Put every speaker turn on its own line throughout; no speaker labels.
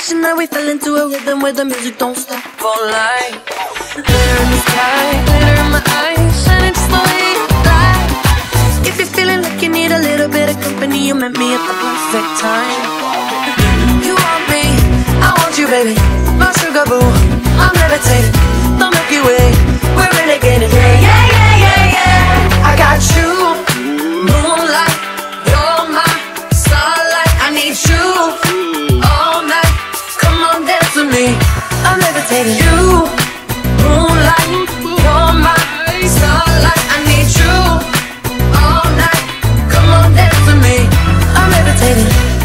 wishing that we fell into a rhythm where the music don't stop for life. Glitter in the sky, glitter in my eyes, shining just the way you like. If you're feeling like you need a little bit of company, you met me at the perfect time. You want me, I want you, baby. My sugar boo, I'm levitating. The Milky Way, we're renegading. Yeah, yeah, yeah, yeah, yeah. I got you, moonlight. You're my starlight. I need you all night. Come on, dance with me. I'm levitating. You, moonlight. You're my starlight. I need you all night. Come on, dance with me. I'm levitating.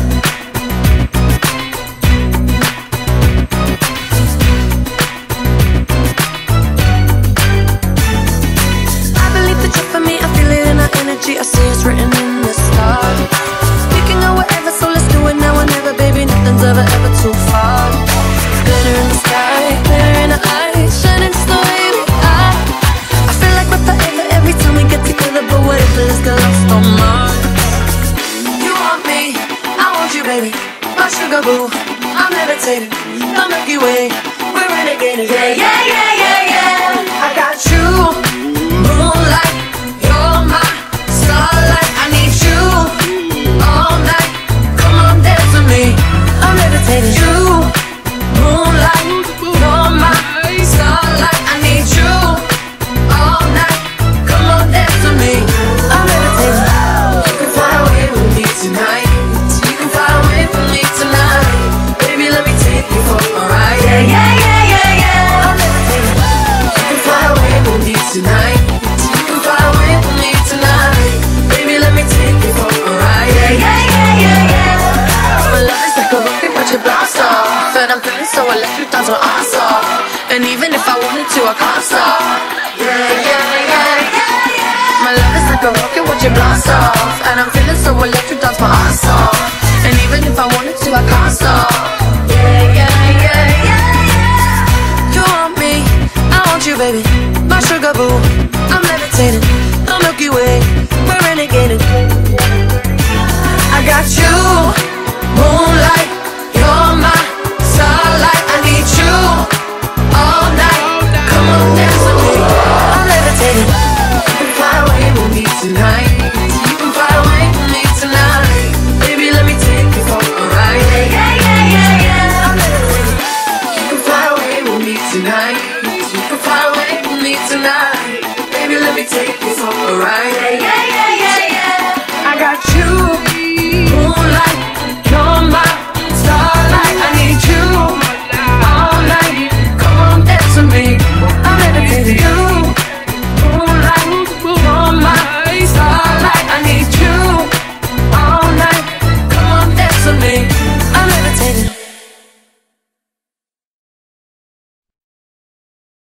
I see it's written in the stars. We can go wherever, so let's do it now or never, baby. Nothing's ever too far. Glitter in the sky, glitter in the eyes, shining just the way we are. I feel like we're forever every time we get together, but what if let's get lost on Mars? You want me, I want you, baby. My sugar boo, I'm levitating. The Milky Way, we're renegading. Yeah, yeah, yeah, yeah, yeah. I got you, moonlight. You're my starlight, I need you all night. Come on, dance with me. I'm levitating. You, moonlight. You're my starlight, I need you all night. Come on, dance with me. I'm levitating. You can fly away with me tonight. You can fly away with me tonight. Baby, let me take you for a ride. Yeah, yeah, yeah, yeah, yeah. I'm levitating. You can fly away with me tonight. You can fly away with me tonight. Baby, let me take you for a ride. Yeah, yeah, yeah, yeah, yeah. My love is like a rocket, watch it blast off. And I'm feeling so electric, dance my ass off. And even if I wanted to, I can't stop. Yeah, yeah, yeah, yeah, yeah. My love is like a rocket, watch it blast off. And I'm feeling so electric, dance my ass off. And even if I wanted to, I can't stop.